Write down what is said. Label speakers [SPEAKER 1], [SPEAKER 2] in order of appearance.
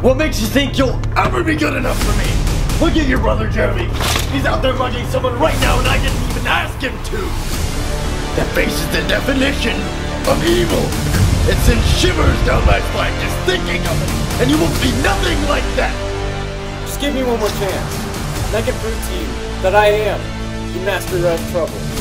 [SPEAKER 1] What makes you think you'll ever be good enough for me? Look at your brother, Jeremy. He's out there mugging someone right now and I didn't even ask him to. That face is the definition of evil. It sends shivers down my spine just thinking of it. And you will be nothing like that.
[SPEAKER 2] Just give me one more chance, and I can prove to you that I am the master of trouble.